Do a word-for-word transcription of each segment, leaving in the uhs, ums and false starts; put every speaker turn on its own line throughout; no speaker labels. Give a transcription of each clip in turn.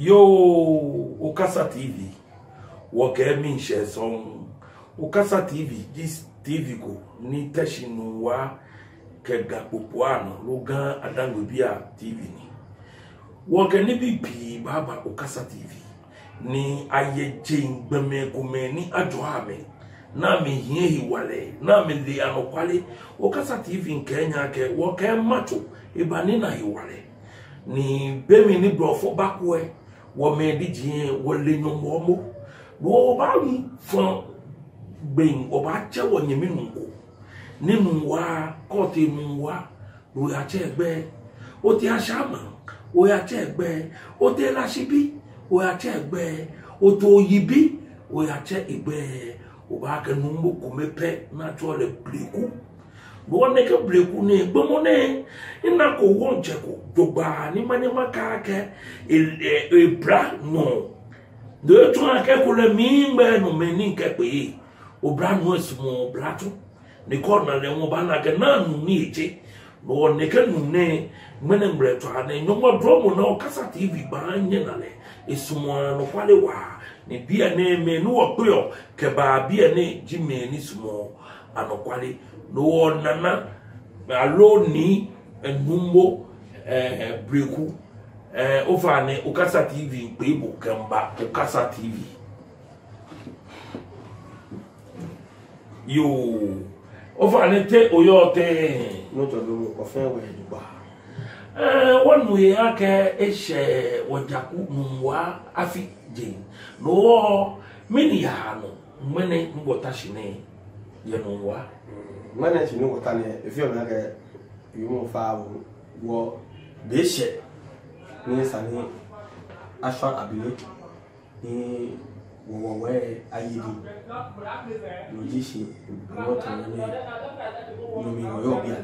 Yo, Okasa T V. Woke min share song. Okasa T V. This T V go ni teshinu wa kega popoano logan adangobia T V ni. Woke ni bibi baba Okasa T V. Ni aye jing beme kume ni ajoame. Na me hie hiwale. Na me li anokwale. Okasa T V in Kenya ke woke macho. Ibani na hiwale. Ni bemi ni brofo bakwe. Wo me di jin wo le no mo wo ba ni fon gbein wo ba che wo nyemi nko ninu wa ko ti nu wa wo ya che egbe o ti ashama wo ya che egbe o te la sibi wo ya che egbe o to yibi wo ya che egbe wo ba ke nu mo ko mepe na to le bleku wo ne ke bleku ni gbomo ne ina ko won che ko dogba ni manema ka ke e bra no de to ake ko le mi ngbe no meni ke pe o bra no esmo bra to ni ko na le won ba na ke na nu ni eje no ne ke nu ne mene mbre to ane no mo dro mo na Okasa T V ba nye na le esmo no kwale wa ni bia ne me no wo pe o ke ba bia ne ji me ni smo anokwale no nana alo ni enumbo eh breku eh over ne Okasa T V pe bo kamba Okasa T V yo over ne te oyote
no to do o fe we duba
eh wonu ye ake ehye wojaku nwa afi je no mini ya no mene ngota shine ye no wa
mana ti no wota ne efi o na ke yumo fa wo be she ni sani asha abile ni wo we ayidi no jishi no to ne no mi yo bia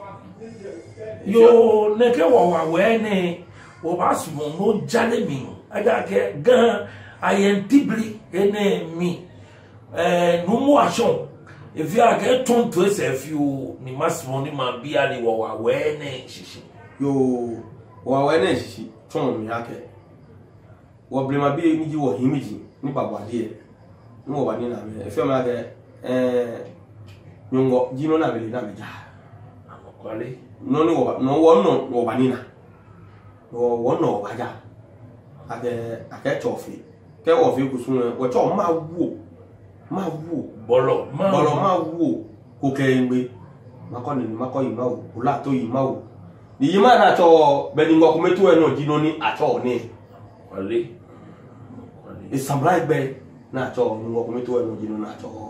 yo ne ke wo wa we ne wo ba su no jale mi aga ke gan ayentibli ene mi eh no mu action if you are get ton to if you ni masmo ni ma bia ni wo wa we ne shishi
yo wo we ne shishi ton mi ake wo blema bi ni ji wo himiji ni babade e ni wo ba ni na me e fe ma ke eh nyongo jino na bele na meja
anokwale
no ni wo no wo no wo ba ni na wo wo no ba ja ake ake chofi ke wo fi kusun wo cho ma wo ma wo
bolo ma
bolo ma wo ko ke ngbe mako ni mako yi ma wo ola to yi ma wo ni yi ma na cho be ni ngo ko metu e no jino ni acho ni
wale
e samurai be na cho ngo ko metu e no jino na cho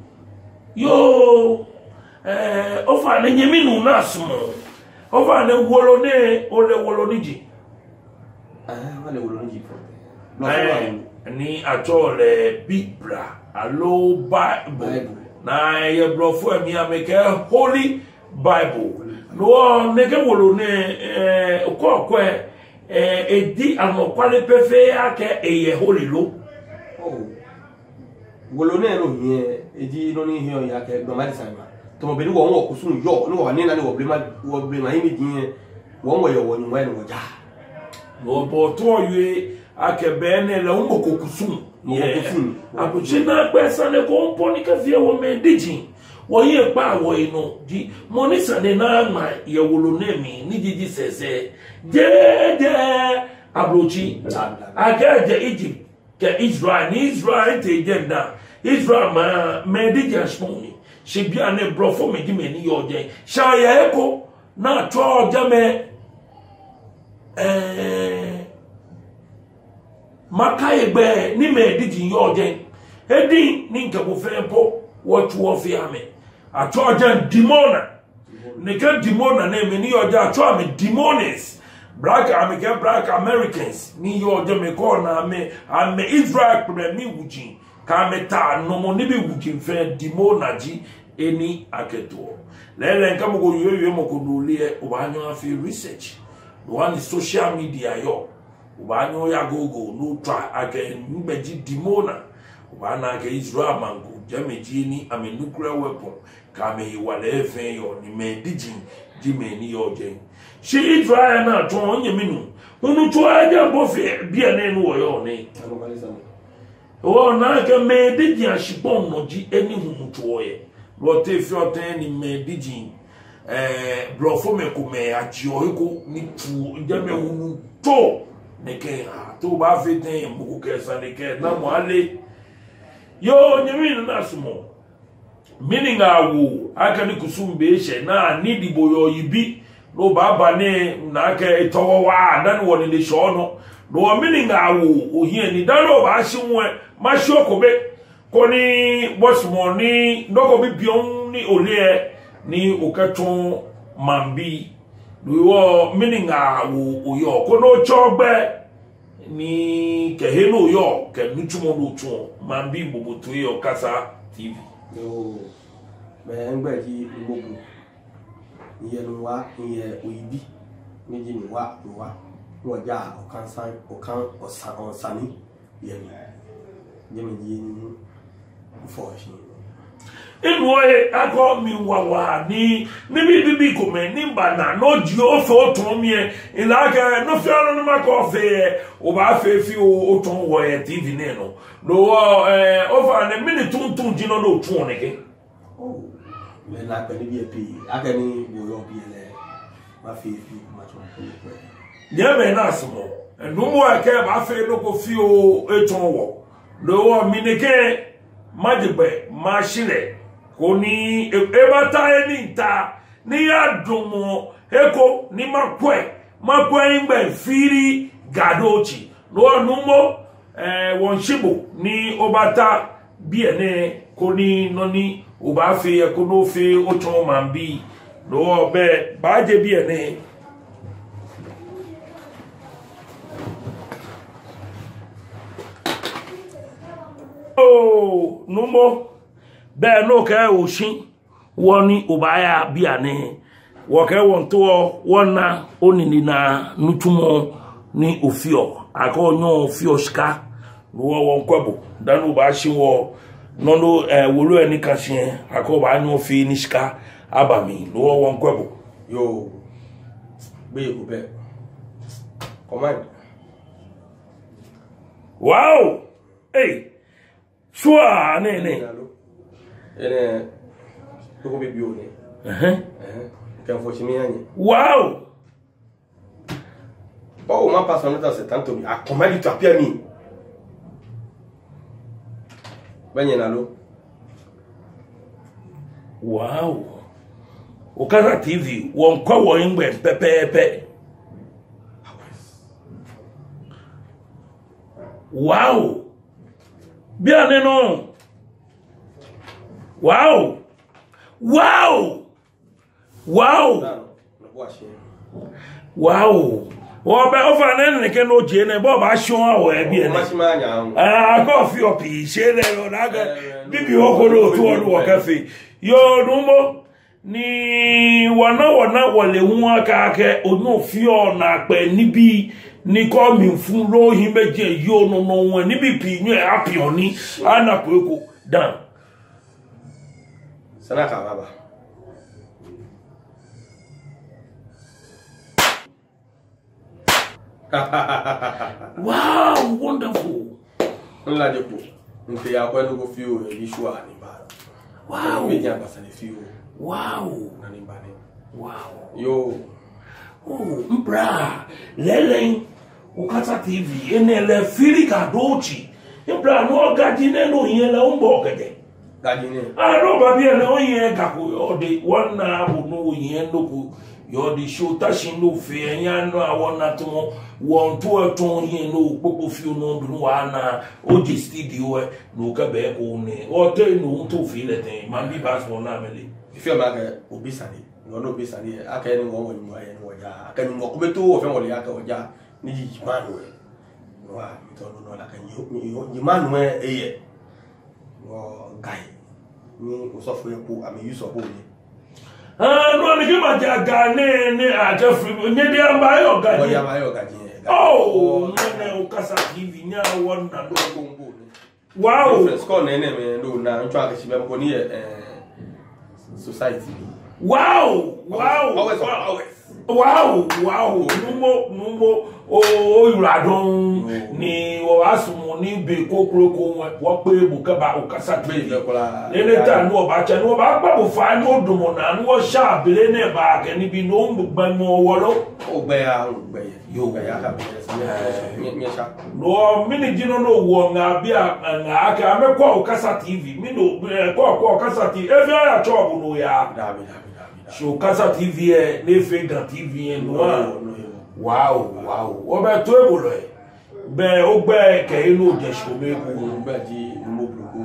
yo eh ofa ne nyemi nu na sumo ofa ne wolo ne ole wolo ni ji
ah wale wolo ni ji
no ni acho le bibra alo bible na ye brofo emi ameke holy bible no ne ke wolo ne eh okoko eh edi anokwale pefe ake eye holy lo
oh wolo ne no ye edi no ni he ya ke do ma disama to mo be ni wo wo kusun yo ni wo ni na ni wo blema wo blema yi mi din wo wo yo wo ni wo ni wo ja
no bo to ye ake be ne le un kokusun abuchi na pesa ne ko mpo ni ka vie wo me diji wo ye pa wo ino di money sane na ma ye wolo na mi ni diji sese je je abuchi aga je Egypt ke Israel ni Israel te je na Israel ma me diji ashponi she bia ne brofo me di me ni yo je sha ye eko na to je me eh makai be ni me diji yo je edi ni nke bo fe po what wo fe ame acho je demona ne ke demona na me ni yo je acho ame demones black American black Americans ni yo je me ko na me ame Israel pre mi wuji ka me ta no mo ni bi wuji fe demona ji eni aketo lele nka mo go yo yo mo ko dole o ba nyo afi research one social media yo ubanyo ya gogo no try again mbeji demona ubana ke Israel mango jameji ni ame nuclear weapon ka me wale efen yo ni me dijin di me ni yo je shi Israel na to onye minu unu to aja bo fe bia ne no yo ne o na ke me digi ashipon no ji eni hunu to ye lo te fi oten ni me digi eh blofo me ko me aji o ko ni tu je me hunu to ne ke to ba fe ten mbuku ke sa ne ke na mo ale yo nyemi na sumo meaning awu aka ni kusumbe she na ni dibo yo yibi no baba ne na ke towo wa dan woni le sho no no meaning awu ohie ni dan lo ba shi won ma shi okobe ko ni boss mo ni ndoko bi bion ni ole ni okaton mambi wo meaning awu oyo ko no chogbe ni ke heno yo ke nutumo no tu mambi bobotu yo kasa T V
yo me ngba ji gbogbo iye no wa iye oyibi meji ni wa ni wa wo ja okan san okan osan osani ye mi je mi ji ni fo shi
inu oye ako mi wawa ni ni bi bibi ko me ni bana no ji o fo ton mi e ila ke no fi anu ma ko fe o ba fe fi o ton wo e T V ne no no eh o fa ne mini tun tun ji no no tun ne ke
oh me la pe ni bi e pi aka ni bo yo bi ele ma fi fi ma tun ko
ye me na smo no mo e ke ba fe no ko fi o e ton wo no mi ne ke majigbe ma shile koni ebata eni nta ni adumo eko ni makwe makwe ngbe firi gadochi no numo eh wonshibo ni obata biene koni noni obafe eko no fe ocho mambi no obe baje biene oh numo be no ke oshin woni obaya biane wo ke won to wona onini na nutumo ni ofio akonyo ofio shika wo won kwebo danu ba shi wo nono eh wolu eni kashin akoba anyo fi ni shika abami wo won kwebo
yo be ko be command
wow hey sure ne ne
ene ko be bio ne
eh eh
kan fo chimi anye
wow
oh ma passe nota setanto mi a comment tu appia mi banye nalo
wow Okaza T V won kwa wo ngbe pepepe wow bia ne no wow wow wow wow wo be over na ne ke no je ne bo ba shon awo e bi ene ah ko fi opi se le ro na ga bibi okoro tu odu wo cafe yo numo ni wana wana wole hu aka ake onu fi ona pe nibi ni ko mi fun lo hin meje yo no no won nibi pi nyu e api oni ana ko eko dan
sana ka baba
wow wonderful
nla de ko nte ya ko no go fi o e sure ni ba
wow
me ja basa ni fi o
wow
na ni ba ni
wow
yo
oh mbra lele Okaza T V enele firi gadochi mbra no gaji ne no yen le umbo gede
gaji ne
ah no ba bi ele o yen ga ko o de wona bu no yen no ko yo di show tashin no fe yan no awona to won to eton yen no popo fi no du wa na o di studio e no ka be ko ne o te no to fi le ten man bi bas won na mele
ife ma ka obisani no no obisani aka ni won won wa yen wo ja aka ni mo ko be to o fe won le aka o ja ni ji manu e no a mi to no la ka ni ni manu e eye wo gai ni o so fo epo ami use opo ni
ah no ni ke ma ja ga ne ne a je free ne de amba yo ga
o
ni
ya ma yo ga ji
oh ne Okaza T V nya won na do
bongo ni
wow
score na ene me do na ncho aka shi be ko ni eh society
wow wow
always
wow
always
wow wow numo numo o yuradon ni o asumu ni be kokoro ko wo pe bu ka ba o kasa pe le ta nu o ba che nu o ba gba bo fa nu odumo na nu o sha bele ne ba ke ni bi no gba mo wo lo
o gbe ya o gbe yo gbe ya ka be se mi sha
no mini jino no wo nga bia nga aka me kwa o kasa tv mi no kwa kwa kasa tv e bia ya cho bu no ya
da bi da
so kasa tv e le fe gan tv e no wow wow o be to e bolo e be o gbe ke inu je so me ku
o gbe di mo bloku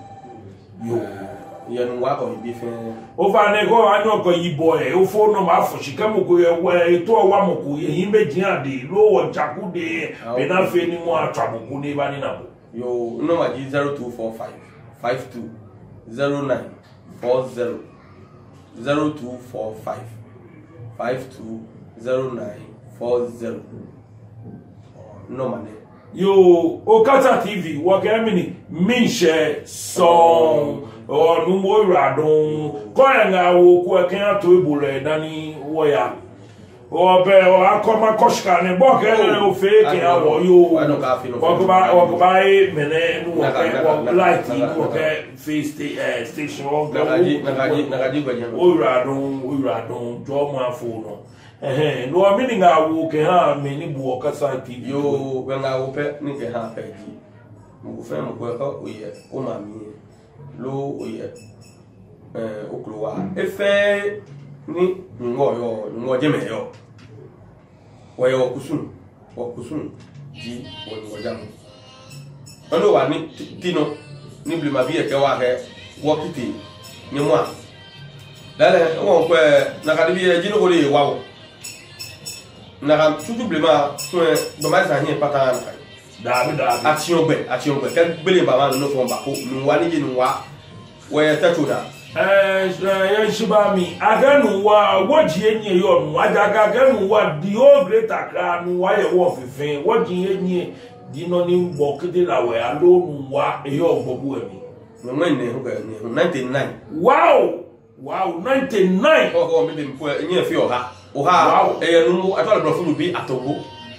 yo ye nu wa ko ibi fe
o fa ne ko anyo ko yibo e o fo no ma fo shika mo ko e to wa mo ko ye yin meji ade lo wo jaku de be na fe ni mo atwabuku ni ba ni na bo
yo no ma di zero two four five five two zero nine four zero zero two four five five two zero nine four zero no mane
yo Okasa T V wo ke mi mi she song o nu mo radon ko nga wo ku e kan to ebule dani wo ya o be o akoma koshka ne bo ke ne o fe ke awo yo o ko ba o ko ba e mene nu o ke o light o ke face station o ga
nagaji nagaji nagaji gbanyan
o radon o radon jo mo afo no eh no mi ni nga wo ke ha me ni bu Okasa T V
yo we nga wo pe ni ke ha pe ji mo fe mo ko ko o ye o ma mi lo o ye eh o klo wa e fe ni ngo yo ngo je me yo wo yo kusun wo kusun ji wo ngo jam ono wa ni tino ni bli ma bi e ke wa ke wo kiti ni mo dale wo ko na ka bi e ji no ko le wa wo na ka tutu bli ma so e do ma sa hin pata na
da bi da
action gbe action gbe ke gbele ba ma no fo ba ko nu wa ni ji nu wa wo ye ta chuda
eh ya shibami aganu wa woji enye yo nu ajaga aganu wa di o great akra nu wa ye wo fifin woji enye di no ni gbo kede la we alo nu wa e yo gbobu emi
no men ne ho ga ni ninety-nine
wow wow ninety-nine
ko ko mi dem ko enye fi o ha o ha e ye nu a to le funu bi atogo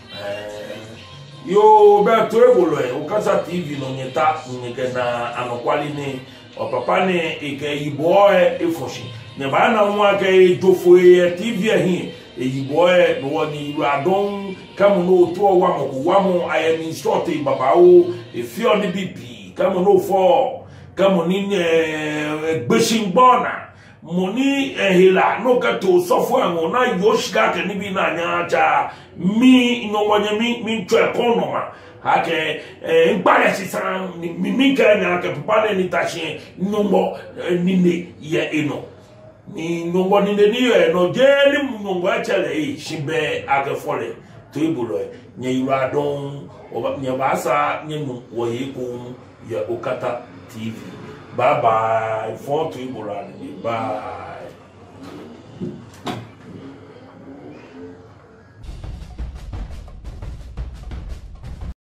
yo be to e bolo e Okasa T V no nyeta nyeke na anokwali ni o papa ni ike yibo e efoshi ne ba na nwa ke jofo e T V hin e yibo e no ni radon kamu no to wa mo wa mo I am instruct baba o e fi oni bibi kamu no fo kamu ni gbeshin bona moni ehila no ka to sofo an na yoshika ke ni bi na nya cha mi no wonye mi mi twa ekonoma hake ngbale sisan mi mi ka nya ke papa ni tashi numbo ni ne ye eno ni numbo ni ne ni ye no je ni numbo achele e shibe age fole to ibulo nye iradon o nya basa nye nu wo ye ko ye Okasa T V bye bye for to ibulo ni bye.